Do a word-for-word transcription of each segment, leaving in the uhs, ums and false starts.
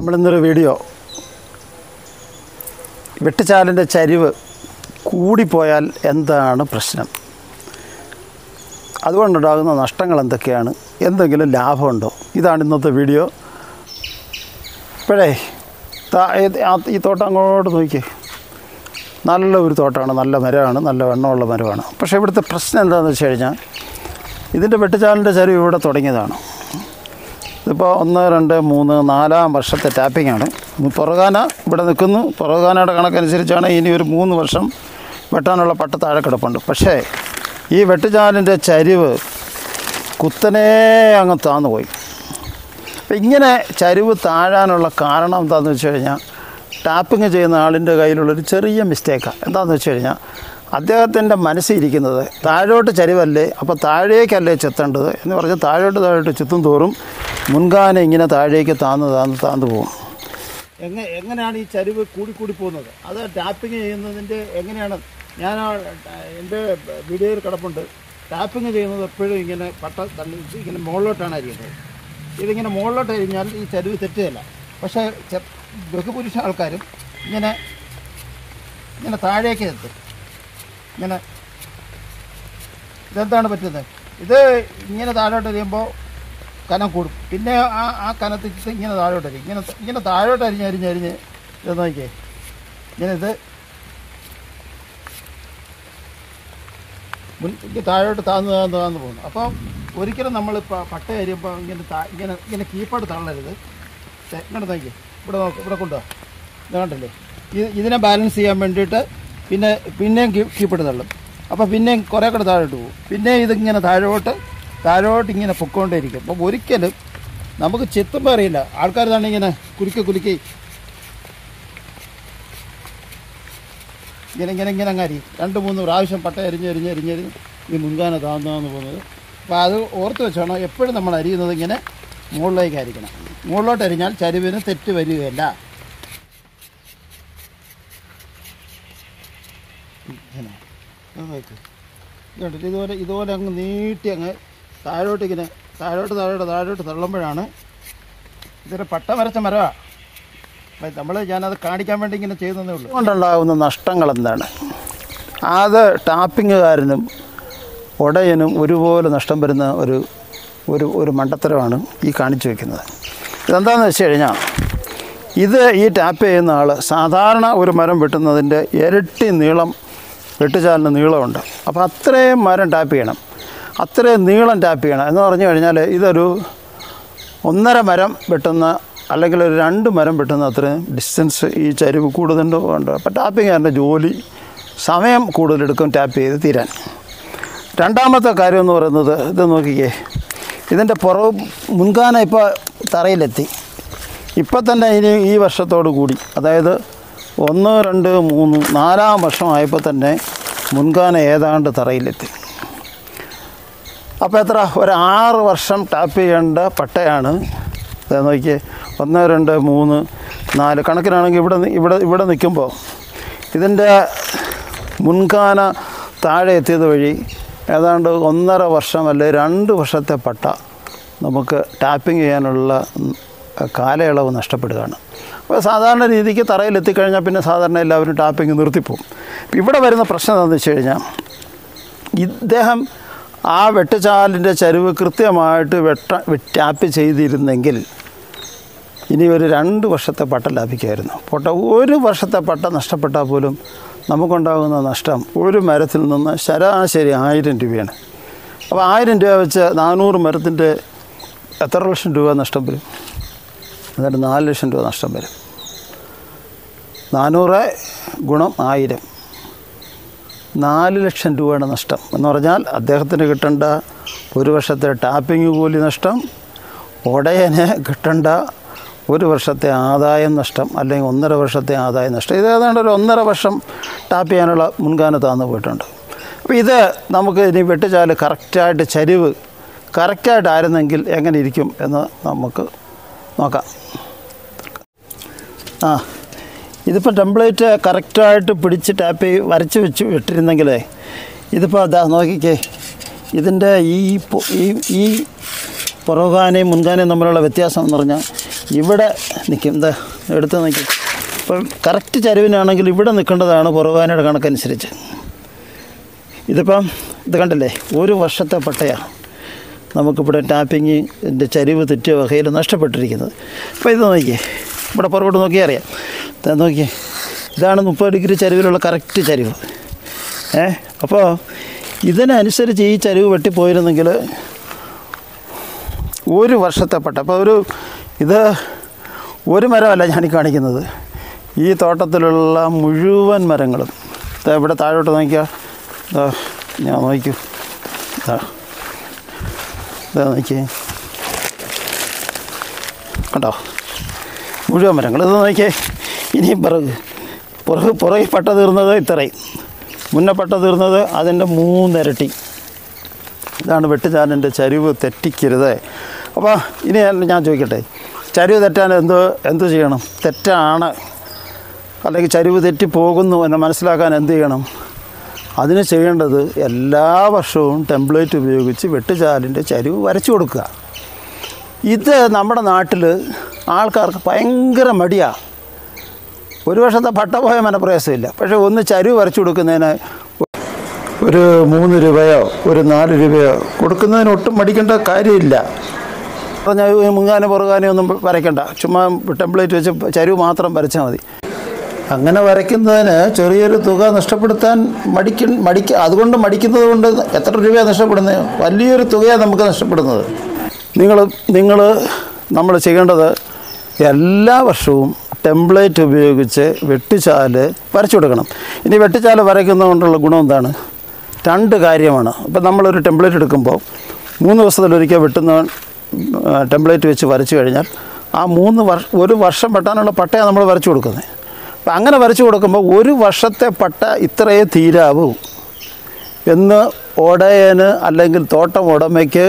നമ്മളിന്നൊരു video വെട്ടുചാലിൻ്റെ ചരിവ് കൂടിപ്പോയാൽ എന്താണ് പ്രശ്നം, അതുകൊണ്ടുണ്ടാകുന്ന നഷ്ടങ്ങൾ എന്തൊക്കെയാണ്, എന്തെങ്കിലും ലാഭമുണ്ടോ, ഇതാണ് ഇന്നത്തെ വീഡിയോ. ഇപ്പോഴേ ഈ തോട്ടം അങ്ങോട്ട് നോക്കി, നല്ല ഒരു തോട്ടമാണ്, നല്ല മരമാണ്, നല്ല വെണ്ണമുള്ള മരമാണ്. പക്ഷേ ഇവിടുത്തെ പ്രശ്നം എന്താണെന്ന് വെച്ച് കഴിഞ്ഞാൽ ഇതിൻ്റെ വെട്ടുചാലിൻ്റെ ചരിവ് ഇവിടെ തുടങ്ങിയതാണ്. ഇതിപ്പോൾ ഒന്ന് രണ്ട് മൂന്ന് നാലാം വർഷത്തെ ടാപ്പിങ്ങാണ്. പുറകാന ഇവിടെ നിൽക്കുന്നു. പുറകാനയുടെ കണക്കനുസരിച്ചാണ് ഇനി ഒരു മൂന്ന് വർഷം വെട്ടാനുള്ള പട്ട താഴെ കിടപ്പുണ്ട്. പക്ഷേ ഈ വെട്ടുചാലിൻ്റെ ചരിവ് കുത്തനെ അങ്ങ് താന്നു പോയി. അപ്പം ഇങ്ങനെ ചരിവ് താഴാനുള്ള കാരണം എന്താണെന്ന് വെച്ച് കഴിഞ്ഞാൽ ടാപ്പിങ് ചെയ്യുന്ന ആളിൻ്റെ കയ്യിലുള്ളൊരു ചെറിയ മിസ്റ്റേക്കാണ്. എന്താണെന്ന് വെച്ച് കഴിഞ്ഞാൽ അദ്ദേഹത്തിൻ്റെ മനസ്സിരിക്കുന്നത് താഴോട്ട് ചരിവല്ലേ, അപ്പോൾ താഴേക്കല്ലേ ചെത്തേണ്ടത് എന്ന് പറഞ്ഞാൽ താഴോട്ട് താഴോട്ട് ചെത്തും തോറും മുൻകാന ഇങ്ങനെ താഴേക്ക് താന്ന് താന്ന് താന്ന് പോകും. എങ്ങനെ എങ്ങനെയാണ് ഈ ചരിവ് കൂടിക്കൂടി പോകുന്നത്? അത് ടാപ്പിങ് ചെയ്യുന്നതിൻ്റെ എങ്ങനെയാണ്, ഞാൻ എൻ്റെ വീഡിയോയിൽ കിടപ്പുണ്ട്. ടാപ്പിങ് ചെയ്യുന്നത് എപ്പോഴും ഇങ്ങനെ പട്ട തള്ളി ഇങ്ങനെ മുകളിലോട്ടാണ് അരിയുന്നത്. ഇതിങ്ങനെ മുകളിലോട്ട് അരിഞ്ഞാൽ ഈ ചരിവ് തെറ്റുകയില്ല. പക്ഷേ ബഹുപുരുഷ ആൾക്കാരും ഇങ്ങനെ ഇങ്ങനെ താഴേക്ക് എത്തും. ഇങ്ങനെ ഇതെന്താണ് പറ്റുന്നത്? ഇത് ഇങ്ങനെ താഴോട്ട് എറിയുമ്പോൾ കനം കൂടും. പിന്നെ ആ ആ കനത്തിച്ച് ഇങ്ങനെ താഴോട്ട് അരിയും. ഇങ്ങനെ ഇങ്ങനെ താഴോട്ട് അരിഞ്ഞ് അരിഞ്ഞ് അരിഞ്ഞ് ഇത് നോക്കിയേ, ഇങ്ങനെ ഇത് മുൻ താഴോട്ട് താന്ന് താന്ന് താന്ന് പോകുന്നു. അപ്പോൾ ഒരിക്കലും നമ്മൾ പട്ട അരിയുമ്പോൾ ഇങ്ങനെ ഇങ്ങനെ ഇങ്ങനെ കീപ്പാട് തള്ളരുത്. ഇങ്ങനെ നോക്കിയേ, ഇവിടെ നോക്ക്, ഇവിടെ കൊണ്ടുപോകാം. ഇത് കണ്ടല്ലേ, ഇത് ഇതിനെ ബാലൻസ് ചെയ്യാൻ വേണ്ടിയിട്ട് പിന്നെ പിന്നെയും കീപ്പിട്ട് തള്ളും. അപ്പോൾ പിന്നെയും കുറേ കൂടെ താഴോട്ട് പോകും. പിന്നെ ഇതിങ്ങനെ താഴോട്ട് താഴോട്ട് ഇങ്ങനെ പൊക്കോണ്ടേയിരിക്കും. അപ്പം ഒരിക്കലും നമുക്ക് ചെത്തുമ്പോൾ അറിയില്ല. ആൾക്കാർ തന്നെ ഇങ്ങനെ കുലുക്കി കുലുക്കി ഇങ്ങനെ ഇങ്ങനെ ഇങ്ങനെ അങ്ങ് അരിയും. രണ്ട് മൂന്ന് പ്രാവശ്യം പട്ട അരിഞ്ഞ് അരിഞ്ഞ് അരിഞ്ഞരിഞ്ഞ് ഈ മുൻകാന താന്നാന്ന് പോകുന്നത്. അപ്പോൾ അത് ഓർത്ത് വെച്ചോണം, എപ്പോഴും നമ്മൾ അരിയുന്നത് ഇങ്ങനെ മുകളിലേക്ക് അരിക്കണം. മുകളിലോട്ട് അരിഞ്ഞാൽ ചരിവിന് തെറ്റ് വരികയില്ല. ഇതുകൊണ്ട് ഇതുപോലെ ഇതുപോലെ അങ്ങ് നീട്ടി അങ്ങ് താഴോട്ട് ഇങ്ങനെ താഴോട്ട് താഴോട്ട് താഴോട്ട് തള്ളുമ്പോഴാണ് ഇതൊരു പട്ട വരച്ച മരമാണ്. നമ്മൾ ഞാനത് കാണിക്കാൻ വേണ്ടി ഇങ്ങനെ ചെയ്യുന്നതേ ഉള്ളൂ. അതുകൊണ്ടുണ്ടാകുന്ന നഷ്ടങ്ങൾ എന്താണ്? അത് ടാപ്പിങ്ങുകാരനും ഉടയനും ഒരുപോലെ നഷ്ടം വരുന്ന ഒരു ഒരു ഒരു മണ്ടത്തരമാണ് ഈ കാണിച്ചു വയ്ക്കുന്നത്. ഇതെന്താണെന്ന് വെച്ച് കഴിഞ്ഞാൽ ഇത് ഈ ടാപ്പ് ചെയ്യുന്ന ആൾ സാധാരണ ഒരു മരം വെട്ടുന്നതിൻ്റെ ഇരട്ടി നീളം വെട്ടുചാലിന് നീളമുണ്ട്. അപ്പോൾ അത്രയും മരം ടാപ്പ് ചെയ്യണം, അത്രയും നീളം ടാപ്പ് ചെയ്യണം എന്ന് പറഞ്ഞു കഴിഞ്ഞാൽ ഇതൊരു ഒന്നര മരം വെട്ടുന്ന അല്ലെങ്കിൽ ഒരു രണ്ട് മരം വെട്ടുന്ന അത്രയും ഡിസ്റ്റൻസ് ഈ ചരിവ് കൂടുതലുണ്ട്. അപ്പോൾ ടാപ്പിങ്ങുകാരൻ്റെ ജോലി സമയം കൂടുതലെടുക്കും ടാപ്പ് ചെയ്ത് തീരാൻ. രണ്ടാമത്തെ കാര്യം എന്ന് പറയുന്നത്, ഇത് നോക്കിക്കേ, ഇതിൻ്റെ പുറവ് മുൻകാന ഇപ്പോൾ തറയിലെത്തി. ഇപ്പം തന്നെ ഇനി ഈ വർഷത്തോടു കൂടി, അതായത് ഒന്ന് രണ്ട് മൂന്ന് നാലാം വർഷമായപ്പോൾ തന്നെ മുൻകാന ഏതാണ്ട് തറയിലെത്തി. അപ്പോൾ എത്ര ഒരു ആറ് വർഷം ടാപ്പ് ചെയ്യേണ്ട പട്ടയാണ്. അത് നോക്കിയേ, ഒന്ന് രണ്ട് മൂന്ന് നാല് കണക്കിനാണെങ്കിൽ ഇവിടെ ഇവിടെ ഇവിടെ നിൽക്കുമ്പോൾ ഇതിൻ്റെ മുൻകാന താഴെ എത്തിയത് വഴി ഏതാണ്ട് ഒന്നര വർഷം അല്ലെ രണ്ട് വർഷത്തെ പട്ട നമുക്ക് ടാപ്പിംഗ് ചെയ്യാനുള്ള കാലയളവ് നഷ്ടപ്പെടുകയാണ്. അപ്പോൾ സാധാരണ രീതിക്ക് തറയിലെത്തിക്കഴിഞ്ഞാൽ പിന്നെ സാധാരണ എല്ലാവരും ടാപ്പിംഗ് നിർത്തിപ്പോവും. ഇവിടെ വരുന്ന പ്രശ്നം എന്താണെന്ന് വെച്ച് കഴിഞ്ഞാൽ ഇദ്ദേഹം ആ വെട്ടുചാലിൻ്റെ ചരിവ് കൃത്യമായിട്ട് വെട്ട ടാപ്പ് ചെയ്തിരുന്നെങ്കിൽ ഇനി ഒരു രണ്ട് വർഷത്തെ പട്ട ലാഭിക്കുമായിരുന്നു. പട്ട ഒരു വർഷത്തെ പട്ട നഷ്ടപ്പെട്ടാൽ പോലും നമുക്കുണ്ടാകുന്ന നഷ്ടം ഒരു മരത്തിൽ നിന്ന് ശരാശരി ആയിരം രൂപയാണ്. അപ്പോൾ ആയിരം രൂപ വെച്ച് നാനൂറ് മരത്തിൻ്റെ എത്ര ലക്ഷം രൂപ നഷ്ടം വരും? എന്നിട്ട് നാല് ലക്ഷം രൂപ നഷ്ടം വരും. നാനൂറ് ഗുണം ആയിരം, നാല് ലക്ഷം രൂപയുടെ നഷ്ടം എന്ന് പറഞ്ഞാൽ അദ്ദേഹത്തിന് കിട്ടേണ്ട ഒരു വർഷത്തെ ടാപ്പിംഗ് കൂലി നഷ്ടം, ഉടയന് കിട്ടേണ്ട ഒരു വർഷത്തെ ആദായം നഷ്ടം, അല്ലെങ്കിൽ ഒന്നര വർഷത്തെ ആദായം നഷ്ടം. ഇത് ഏതാണ്ട് ഒരു ഒന്നര വർഷം ടാപ്പ് ചെയ്യാനുള്ള മുൻകാന താന്ന് പോയിട്ടുണ്ട്. അപ്പോൾ ഇത് നമുക്ക് ഇനി വെട്ടുചാല് കറക്റ്റായിട്ട് ചരിവ് കറക്റ്റായിട്ടായിരുന്നെങ്കിൽ എങ്ങനെ ഇരിക്കും എന്ന് നമുക്ക് നോക്കാം. ആ ഇതിപ്പോൾ ടെംപ്ലേറ്റ് കറക്റ്റായിട്ട് പിടിച്ച് ടാപ്പ് വരച്ച് വെച്ച് ഇട്ടിരുന്നെങ്കിലേ ഇതിപ്പോൾ അതാ നോക്കിക്കേ, ഇതിൻ്റെ ഈ ഈ ഈ പുറകാനയും മുൻകാനയും തമ്മിലുള്ള വ്യത്യാസം എന്ന് പറഞ്ഞാൽ ഇവിടെ നിൽക്കും, എന്താ എടുത്ത് നിൽക്കും. ഇപ്പം കറക്റ്റ് ചരിവിനാണെങ്കിൽ ഇവിടെ നിൽക്കേണ്ടതാണ് പുറകാനയുടെ കണക്കനുസരിച്ച്. ഇതിപ്പം ഇത് കണ്ടില്ലേ, ഒരു വർഷത്തെ പട്ടയാണ് നമുക്കിവിടെ ടാപ്പിങ്ങിൻ്റെ ചരിവ് തെറ്റിയ വകയിൽ നഷ്ടപ്പെട്ടിരിക്കുന്നത്. അപ്പോൾ ഇത് നോക്കിയേ, ഇവിടെ പുറകോട്ട് നോക്കിയാൽ അറിയാം. ഇതാ നോക്കിയേ, ഇതാണ് മുപ്പത് ഡിഗ്രി ചരിവിലുള്ള കറക്റ്റ് ചരിവ്. ഏ അപ്പോൾ ഇതിനനുസരിച്ച് ഈ ചരിവ് വെട്ടിപ്പോയിരുന്നെങ്കിൽ ഒരു വർഷത്തെ പട്ട. അപ്പോൾ ഒരു ഇത് ഒരു മരമല്ല ഞാനീ കാണിക്കുന്നത്, ഈ തോട്ടത്തിലുള്ള മുഴുവൻ മരങ്ങളും. ഇവിടെ താഴോട്ട് നോക്കിയാൽ ഞാൻ നോക്കൂ, ഇതാ ഇതാ നോക്കിയേ, കണ്ടോ മുഴുവൻ മരങ്ങൾ. ഇത് നോക്കിയേ, ഇനിയും പിറക് പുറകെ പുറകെ പട്ട തീർന്നത് ഇത്രയും, മുന്നേ പട്ട തീർന്നത് അതിൻ്റെ മൂന്നിരട്ടി. ഇതാണ് വെട്ടുചാലിൻ്റെ ചരിവ് തെറ്റിക്കരുത്. അപ്പോൾ ഇനി ഞാൻ ചോദിക്കട്ടെ, ചരിവ് തെറ്റാൻ എന്ത് എന്ത് ചെയ്യണം? തെറ്റാണ് അല്ലെങ്കിൽ ചരിവ് തെറ്റിപ്പോകുന്നു എന്ന് മനസ്സിലാക്കാൻ എന്ത് ചെയ്യണം? അതിന് ചെയ്യേണ്ടത് എല്ലാ വർഷവും ടെംപ്ലേറ്റ് ഉപയോഗിച്ച് വെട്ടുചാലിൻ്റെ ചരിവ് വരച്ചു കൊടുക്കുക. ഇത് നമ്മുടെ നാട്ടിൽ ആൾക്കാർക്ക് ഭയങ്കര മടിയാണ്. ഒരു വർഷത്തെ പട്ട പോയ മനപ്രയാസമില്ല, പക്ഷേ ഒന്ന് ചരിവ് വരച്ചു കൊടുക്കുന്നതിന് ഒരു മൂന്ന് രൂപയോ ഒരു നാല് രൂപയോ കൊടുക്കുന്നതിന് ഒട്ടും മടിക്കേണ്ട കാര്യമില്ല. പറഞ്ഞാൽ മുങ്ങാനും പുറകാനും ഒന്നും വരയ്ക്കണ്ട, ചുമ്മാ ടെംപ്ലേറ്റ് വെച്ച് ചരിവ് മാത്രം വരച്ചാൽ മതി. അങ്ങനെ വരയ്ക്കുന്നതിന് ചെറിയൊരു തുക നഷ്ടപ്പെടുത്താൻ മടിക്ക മടിക്ക അതുകൊണ്ട് മടിക്കുന്നത് കൊണ്ട് എത്ര രൂപയാണ് നഷ്ടപ്പെടുന്നത്? വലിയൊരു തുകയാണ് നമുക്ക് നഷ്ടപ്പെടുന്നത്. നിങ്ങൾ നിങ്ങൾ നമ്മൾ ചെയ്യേണ്ടത് എല്ലാ വർഷവും ടെംപ്ലേറ്റ് ഉപയോഗിച്ച് വെട്ടുചാല് വരച്ചു കൊടുക്കണം. ഇനി വെട്ടുചാല് വരയ്ക്കുന്നതുകൊണ്ടുള്ള ഗുണം എന്താണ്? രണ്ട് കാര്യമാണ്. ഇപ്പം നമ്മളൊരു ടെംപ്ലേറ്റ് എടുക്കുമ്പോൾ മൂന്ന് ദിവസത്തിലൊരിക്കൽ വെട്ടുന്ന ടെംപ്ലേറ്റ് വെച്ച് വരച്ചു കഴിഞ്ഞാൽ ആ മൂന്ന് വർഷം ഒരു വർഷം വെട്ടാനുള്ള പട്ടയാണ് നമ്മൾ വരച്ചു കൊടുക്കുന്നത്. അപ്പം അങ്ങനെ വരച്ചു കൊടുക്കുമ്പോൾ ഒരു വർഷത്തെ പട്ട ഇത്രയേ തീരാവൂ എന്ന് ഉടയന് അല്ലെങ്കിൽ തോട്ടം ഉടമയ്ക്ക്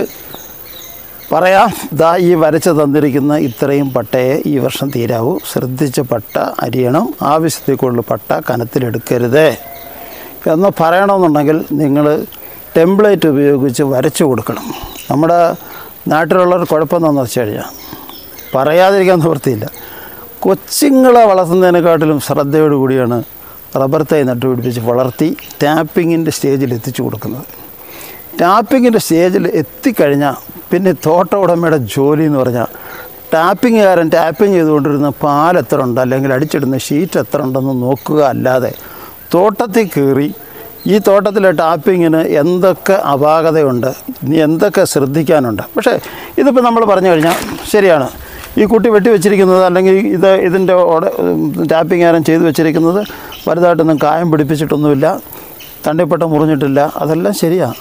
പറയാം. ദാ ഈ വരച്ച് തന്നിരിക്കുന്ന ഇത്രയും പട്ടയെ ഈ വർഷം തീരാവൂ, ശ്രദ്ധിച്ച് പട്ട അരിയണം, ആവശ്യത്തിൽ കൂടുതൽ പട്ട കനത്തിലെടുക്കരുത് എന്ന് പറയണമെന്നുണ്ടെങ്കിൽ നിങ്ങൾ ടെംപ്ലേറ്റ് ഉപയോഗിച്ച് വരച്ചു കൊടുക്കണം. നമ്മുടെ നാട്ടിലുള്ളൊരു കുഴപ്പമെന്താണെന്ന് വെച്ച് കഴിഞ്ഞാൽ പറയാതിരിക്കാൻ നിവൃത്തിയില്ല. കൊച്ചുങ്ങളെ വളർത്തുന്നതിനെക്കാട്ടിലും ശ്രദ്ധയോടുകൂടിയാണ് റബ്ബർ തൈ നട്ടുപിടിപ്പിച്ച് വളർത്തി ടാപ്പിങ്ങിൻ്റെ സ്റ്റേജിൽ എത്തിച്ചു കൊടുക്കുന്നത്. ടാപ്പിങ്ങിൻ്റെ സ്റ്റേജിൽ എത്തിക്കഴിഞ്ഞാൽ പിന്നെ തോട്ട ഉടമയുടെ ജോലി എന്ന് പറഞ്ഞാൽ ടാപ്പിങ്ങുകാരൻ ടാപ്പിങ് ചെയ്തുകൊണ്ടിരുന്ന പാൽ എത്ര ഉണ്ട് അല്ലെങ്കിൽ അടിച്ചിടുന്ന ഷീറ്റ് എത്ര ഉണ്ടെന്ന് നോക്കുക അല്ലാതെ തോട്ടത്തിൽ കയറി ഈ തോട്ടത്തിലെ ടാപ്പിങ്ങിന് എന്തൊക്കെ അപാകതയുണ്ട്, ഇനി എന്തൊക്കെ ശ്രദ്ധിക്കാനുണ്ട്. പക്ഷേ ഇതിപ്പോൾ നമ്മൾ പറഞ്ഞു കഴിഞ്ഞാൽ ശരിയാണ്, ഈ കുട്ടി വെട്ടി വെച്ചിരിക്കുന്നത് അല്ലെങ്കിൽ ഇത് ഇതിൻ്റെ ടാപ്പിങ്ങുകാരൻ ചെയ്തു വെച്ചിരിക്കുന്നത് വലുതായിട്ടൊന്നും കായം പിടിപ്പിച്ചിട്ടൊന്നുമില്ല, തണ്ണിപ്പട്ട മുറിഞ്ഞിട്ടില്ല, അതെല്ലാം ശരിയാണ്,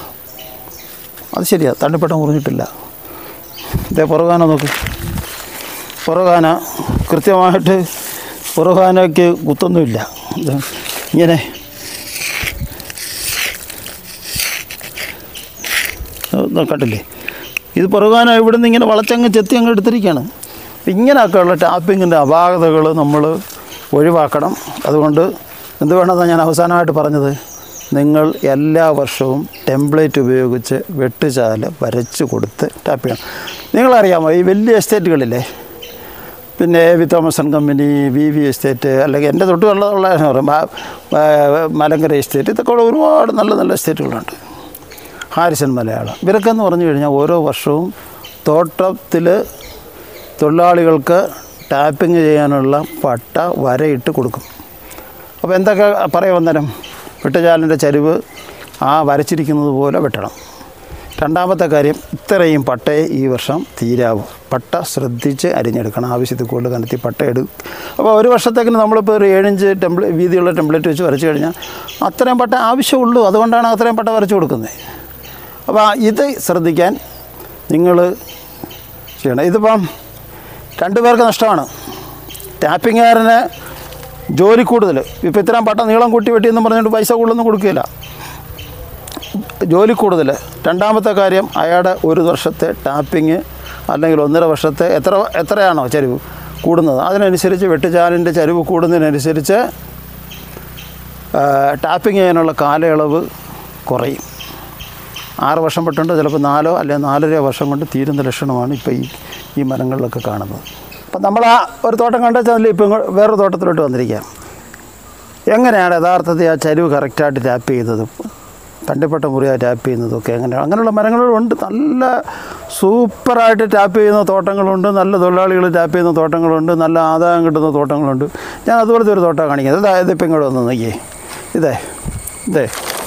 അത് ശരിയാണ്, തണ്ണിപ്പട്ട മുറിഞ്ഞിട്ടില്ല. ഇതേ പുറകാന നോക്ക്, പുറകാന കൃത്യമായിട്ട് പുറകാനയ്ക്ക് കുത്തൊന്നുമില്ല. ഇങ്ങനെ കണ്ടില്ലേ, ഇത് പുറകാന ഇവിടെ നിന്ന് ഇങ്ങനെ വളച്ചങ്ങ് ചെത്തി അങ്ങ് എടുത്തിരിക്കുകയാണ്. ഇങ്ങനെയൊക്കെയുള്ള ടാപ്പിങ്ങിൻ്റെ അപാകതകൾ നമ്മൾ ഒഴിവാക്കണം. അതുകൊണ്ട് എന്ത് വേണമെന്നാണ് ഞാൻ അവസാനമായിട്ട് പറഞ്ഞത്, നിങ്ങൾ എല്ലാ വർഷവും ടെംപ്ലേറ്റ് ഉപയോഗിച്ച് വെട്ടുചാല് വരച്ച് കൊടുത്ത് ടാപ്പ് ചെയ്യണം. നിങ്ങളറിയാമോ, ഈ വലിയ എസ്റ്റേറ്റുകളില്ലേ, പിന്നെ A V Thomas and company, V V estate, അല്ലെങ്കിൽ എൻ്റെ തൊട്ടുള്ള പറയും മലങ്കര എസ്റ്റേറ്റ്, ഇതൊക്കെ ഒരുപാട് നല്ല നല്ല എസ്റ്റേറ്റുകളുണ്ട്. ഹാരിസൺ മലയാളം, ഇവരൊക്കെയെന്ന് പറഞ്ഞു കഴിഞ്ഞാൽ ഓരോ വർഷവും തോട്ടത്തിൽ തൊഴിലാളികൾക്ക് ടാപ്പിങ് ചെയ്യാനുള്ള പട്ട വരയിട്ട് കൊടുക്കും. അപ്പോൾ എന്തൊക്കെ പറയാൻ വന്നേരം, വെട്ടുചാലിൻ്റെ ചരിവ് ആ വരച്ചിരിക്കുന്നത് പോലെ വെട്ടണം. രണ്ടാമത്തെ കാര്യം, ഇത്രയും പട്ടയെ ഈ വർഷം തീരാവും, പട്ട ശ്രദ്ധിച്ച് അരിഞ്ഞെടുക്കണം, ആവശ്യത്തിൽ കൂടുതൽ കനത്തി പട്ട എടുക്കും. അപ്പോൾ ഒരു വർഷത്തേക്കിന് നമ്മളിപ്പോൾ ഒരു ഏഴിഞ്ച് ടെംപ്ലേ വീതിയുള്ള ടെംപ്ലേറ്റ് വെച്ച് വരച്ച് കഴിഞ്ഞാൽ അത്രയും പട്ട ആവശ്യമുള്ളൂ, അതുകൊണ്ടാണ് അത്രയും പട്ട വരച്ച് കൊടുക്കുന്നത്. അപ്പോൾ ഇത് ശ്രദ്ധിക്കാൻ നിങ്ങൾ ചെയ്യണം. ഇതിപ്പം രണ്ടു പേർക്ക് നഷ്ടമാണ്. ടാപ്പിങ്ങുകാരന് ജോലി കൂടുതൽ, ഇപ്പോൾ ഇത്രയും പട്ട നീളം കൂട്ടി വെട്ടിയെന്ന് പറഞ്ഞിട്ട് പൈസ കൂടുതലൊന്നും കൊടുക്കുകയില്ല, ജോലി കൂടുതൽ. രണ്ടാമത്തെ കാര്യം, അയാളുടെ ഒരു വർഷത്തെ ടാപ്പിങ് അല്ലെങ്കിൽ ഒന്നര വർഷത്തെ എത്ര എത്രയാണോ ചരിവ് കൂടുന്നത് അതിനനുസരിച്ച് വെട്ടുചാലിൻ്റെ ചരിവ് കൂടുന്നതിനനുസരിച്ച് ടാപ്പിങ് ചെയ്യാനുള്ള കാലയളവ് കുറയും. ആറ് വർഷം പെട്ടുണ്ട്, ചിലപ്പോൾ നാലോ അല്ലെങ്കിൽ നാലര വർഷം കൊണ്ട് തീരുന്ന ലക്ഷണമാണ് ഇപ്പോൾ ഈ ഈ മരങ്ങളിലൊക്കെ കാണുന്നത്. അപ്പം നമ്മൾ ആ ഒരു തോട്ടം കണ്ടുവച്ചാൽ ഇപ്പം വേറൊരു തോട്ടത്തിലോട്ട് വന്നിരിക്കാം. എങ്ങനെയാണ് യഥാർത്ഥത്തിൽ ആ ചരിവ് കറക്റ്റായിട്ട് ടാപ്പ് ചെയ്തത്, തണ്ടിപ്പട്ട മുറിയായി ടാപ്പ് ചെയ്യുന്നതൊക്കെ എങ്ങനെയാണ്? അങ്ങനെയുള്ള മരങ്ങളുണ്ട്. നല്ല സൂപ്പറായിട്ട് ടാപ്പ് ചെയ്യുന്ന തോട്ടങ്ങളുണ്ട്, നല്ല തൊഴിലാളികൾ ടാപ്പ് ചെയ്യുന്ന തോട്ടങ്ങളുണ്ട്, നല്ല ആദായം കിട്ടുന്ന തോട്ടങ്ങളുണ്ട്. ഞാൻ അതുപോലത്തെ ഒരു തോട്ടം കാണിക്കുന്നത്. അതായത് ഇപ്പം ഇങ്ങോട്ട് വന്ന് നോക്കിയേ, ഇതേ ഇതേ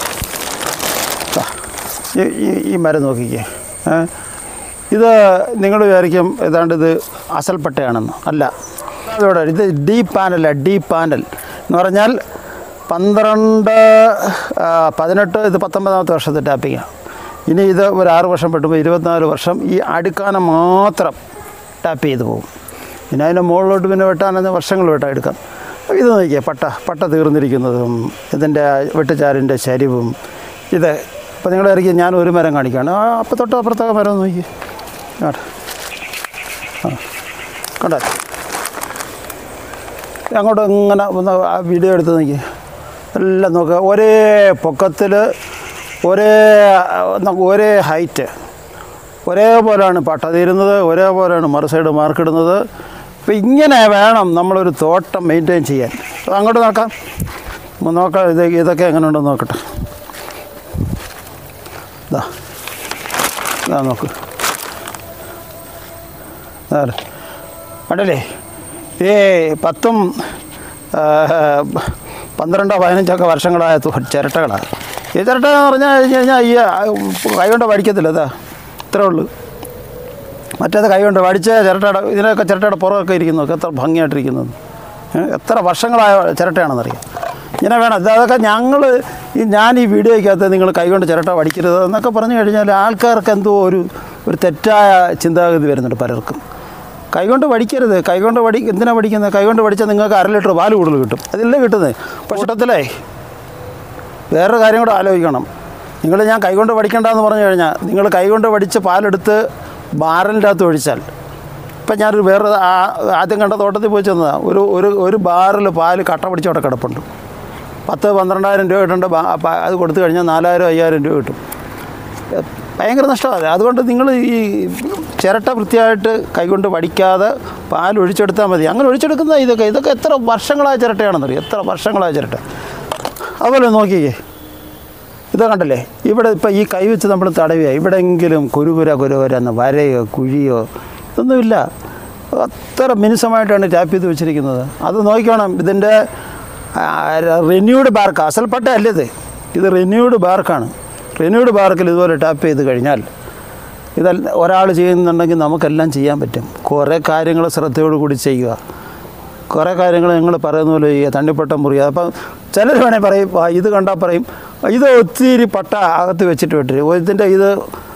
ഈ ഈ മരം നോക്കിക്കേ. ഇത് നിങ്ങൾ വിചാരിക്കും ഏതാണ്ട് ഇത് അസൽപ്പട്ടയാണെന്ന്. അല്ല, അതോടെ ഇത് ഡീപ്പ് പാനലാണ്. ഡീപ്പ് പാനൽ എന്ന് പറഞ്ഞാൽ പന്ത്രണ്ട് പതിനെട്ട് ഇത് പത്തൊമ്പതാമത്തെ വർഷത്തെ ടാപ്പിങ്ങാണ്. ഇനി ഇത് ഒരു ആറ് വർഷം പെട്ടുമ്പോൾ ഇരുപത്തിനാല് വർഷം ഈ അടുക്കാനം മാത്രം ടാപ്പ് ചെയ്ത് പോകും. പിന്നെ അതിൻ്റെ മുകളിലോട്ട് പിന്നെ വെട്ടാനെന്ന് വർഷങ്ങൾ വെട്ടാൻ എടുക്കാം. ഇത് നോക്കിയാൽ പട്ട പട്ട തീർന്നിരിക്കുന്നതും ഇതിൻ്റെ വെട്ടുചാലിൻ്റെ ചരിവും. ഇത് ഇപ്പോൾ നിങ്ങളായിരിക്കും ഞാൻ ഒരു മരം കാണിക്കുകയാണ്. ആ അപ്പം തൊട്ട് അപ്പുറത്തൊക്കെ മരം നോക്കി ആ കണ്ടോ, അങ്ങോട്ട് ഇങ്ങനെ ഒന്ന് ആ വീഡിയോ എടുത്ത് നോക്കി എല്ലാം നോക്കുക. ഒരേ പൊക്കത്തിൽ ഒരേ ഒരേ ഹൈറ്റ് ഒരേപോലെയാണ് പട്ട തീരുന്നത്, ഒരേപോലെയാണ് മറു സൈഡ് മാർക്കിടുന്നത്. അപ്പോൾ ഇങ്ങനെ വേണം നമ്മളൊരു തോട്ടം മെയിൻറ്റെയിൻ ചെയ്യാൻ. അപ്പോൾ അങ്ങോട്ട് നോക്കാം, നോക്കാം. ഇത് ഇതൊക്കെ എങ്ങനെ ഉണ്ടെന്ന് നോക്കട്ടെ. ഇതാ ഇതാ നോക്ക്, കണ്ടല്ലേ? ഏ പത്തും പന്ത്രണ്ടോ പതിനഞ്ചൊക്കെ വർഷങ്ങളായ ചിരട്ടകളാണ്. ഈ ചിരട്ട എന്ന് പറഞ്ഞാൽ കഴിഞ്ഞ് കഴിഞ്ഞാൽ ഈ കൈകൊണ്ട് വടിക്കത്തില്ല. അതാ ഇത്രേ ഉള്ളൂ. മറ്റേത് കൈകൊണ്ട് വടിച്ച ചിരട്ടയുടെ ഇതിനൊക്കെ ചിരട്ടയുടെ പുറമൊക്കെ ഇരിക്കുന്നു, എത്ര ഭംഗിയായിട്ടിരിക്കുന്നത്. എത്ര വർഷങ്ങളായ ചിരട്ടയാണെന്നറിയാം. ഇങ്ങനെ വേണം. അതൊക്കെ ഞങ്ങൾ ഈ ഞാൻ ഈ വീഡിയോയ്ക്കകത്ത് നിങ്ങൾ കൈകൊണ്ട് ചിരട്ട വടിക്കരുത് എന്നൊക്കെ പറഞ്ഞു കഴിഞ്ഞാൽ ആൾക്കാർക്ക് എന്തോ ഒരു ഒരു തെറ്റായ ചിന്താഗതി വരുന്നുണ്ട് പലർക്കും. കൈകൊണ്ട് വടിക്കരുത്. കൈകൊണ്ട് വടി എന്തിനാണ് വടിക്കുന്നത്? കൈകൊണ്ട് വടിച്ചാൽ നിങ്ങൾക്ക് അര ലിറ്റർ പാല് കൂടുതൽ കിട്ടും. അതില്ലേ കിട്ടുന്നത്. പക്ഷട്ടത്തിലേ വേറൊരു കാര്യം കൂടെ ആലോചിക്കണം. നിങ്ങൾ ഞാൻ കൈകൊണ്ട് വടിക്കേണ്ടതെന്ന് പറഞ്ഞു കഴിഞ്ഞാൽ നിങ്ങൾ കൈകൊണ്ട് വടിച്ച് പാലെടുത്ത് ബാരലിൻ്റെ അകത്ത് ഒഴിച്ചാൽ, ഇപ്പം ഞാനൊരു വേറെ ആദ്യം കണ്ട തോട്ടത്തിൽ പോയി ചെന്നതാണ്. ഒരു ഒരു ഒരു ബാരൽ പാല് കട്ട പിടിച്ച് അവിടെ കിടപ്പുണ്ട്. പത്ത് പന്ത്രണ്ടായിരം രൂപ കിട്ടേണ്ട അത് കൊടുത്തു കഴിഞ്ഞാൽ നാലായിരം അയ്യായിരം രൂപ കിട്ടും. ഭയങ്കര നഷ്ടമാണ്. അതുകൊണ്ട് നിങ്ങൾ ഈ ചിരട്ട വൃത്തിയായിട്ട് കൈകൊണ്ട് വടിക്കാതെ പാൽ ഒഴിച്ചെടുത്താൽ മതി. അങ്ങനെ ഒഴിച്ചെടുക്കുന്ന ഇതൊക്കെ ഇതൊക്കെ എത്ര വർഷങ്ങളായ ചിരട്ടയാണെന്നറിയാം. എത്ര വർഷങ്ങളായ ചിരട്ട. അതുപോലെ നോക്കിയേ, ഇത് കണ്ടല്ലേ? ഇവിടെ ഇപ്പം ഈ കൈ വെച്ച് നമ്മൾ തടവിയ ഇവിടെയെങ്കിലും കുരുകുര കുരുകുര എന്ന് വരയോ കുഴിയോ ഇതൊന്നുമില്ല. അത്ര മിനുസമായിട്ടാണ് ടാപ്പ് ചെയ്ത് വെച്ചിരിക്കുന്നത്. അത് നോക്കണം. ഇതിൻ്റെ റിന്യൂഡ് ബാർക്ക്, അസൽപ്പട്ട അല്ലത്, ഇത് റിന്യൂഡ് ബാർക്കാണ്. റിന്യൂഡ് ബാർക്കിൽ ഇതുപോലെ ടാപ്പ് ചെയ്ത് കഴിഞ്ഞാൽ ഇതെല്ലാം ഒരാൾ ചെയ്യുന്നുണ്ടെങ്കിൽ നമുക്കെല്ലാം ചെയ്യാൻ പറ്റും. കുറേ കാര്യങ്ങൾ ശ്രദ്ധയോട് കൂടി ചെയ്യുക. കുറേ കാര്യങ്ങൾ നിങ്ങൾ പറയുന്ന പോലെ ചെയ്യുക. തണ്ണിപ്പട്ട മുറിയുക. അപ്പം ചിലർ വേണേൽ പറയും, ഇത് കണ്ടാൽ പറയും ഇത് ഒത്തിരി പട്ട അകത്ത് വെച്ചിട്ട് വിട്ടിട്ട് ഇതിൻ്റെ ഇത്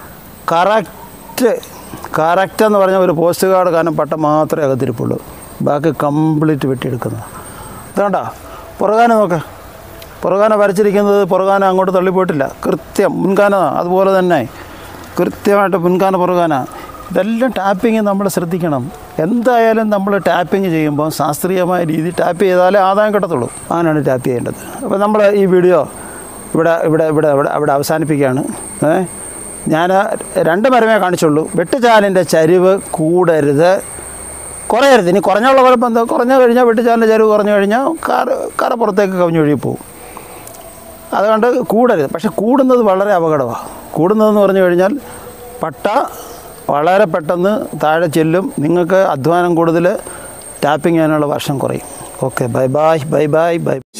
കറക്റ്റ് കറക്റ്റ് എന്ന് പറഞ്ഞാൽ ഒരു പോസ്റ്റ് കാർഡ് കാരണം പട്ട മാത്രമേ അകത്തിരിപ്പുള്ളൂ. ബാക്കി കംപ്ലീറ്റ് വെട്ടിയെടുക്കുന്നത്. ഇതുകൊണ്ടാ പുറകാന നോക്ക്. പുറകാന വരച്ചിരിക്കുന്നത് പുറകാന അങ്ങോട്ട് തള്ളിപ്പോയിട്ടില്ല. കൃത്യം മുൻകാന അതുപോലെ തന്നെ കൃത്യമായിട്ട് മുൻകാന പുറകാന. ഇതെല്ലാം ടാപ്പിങ് നമ്മൾ ശ്രദ്ധിക്കണം. എന്തായാലും നമ്മൾ ടാപ്പിങ് ചെയ്യുമ്പോൾ ശാസ്ത്രീയമായ രീതി ടാപ്പ് ചെയ്താലേ ആദായം കിട്ടത്തുള്ളൂ. അങ്ങനെയാണ് ടാപ്പ് ചെയ്യേണ്ടത്. അപ്പോൾ നമ്മൾ ഈ വീഡിയോ ഇവിടെ ഇവിടെ ഇവിടെ ഇവിടെ അവിടെ അവസാനിപ്പിക്കുകയാണ്. ഏ ഞാൻ രണ്ട് മരമേ കാണിച്ചുള്ളൂ. വെട്ടുചാലിൻ്റെ ചരിവ് കൂടരുത്, കുറയരുത്. ഇനി കുറഞ്ഞുള്ള കുഴപ്പം എന്താ? കുറഞ്ഞു കഴിഞ്ഞാൽ വെട്ടുചാലിൻ്റെ ചരിവ് കുറഞ്ഞു കഴിഞ്ഞാൽ കറ കറ പുറത്തേക്ക് കവിഞ്ഞൊഴുകി പോകും. അതുകൊണ്ട് കൂടരുത്. പക്ഷെ കൂടുന്നത് വളരെ അപകടമാണ്. കൂടുന്നതെന്ന് പറഞ്ഞു കഴിഞ്ഞാൽ പട്ട വളരെ പെട്ടെന്ന് താഴെ ചെല്ലും. നിങ്ങൾക്ക് അധ്വാനം കൂടുതൽ, ടാപ്പിംഗ് ചെയ്യാനുള്ള വർഷം കുറയും. Okay, bye bye bye bye by.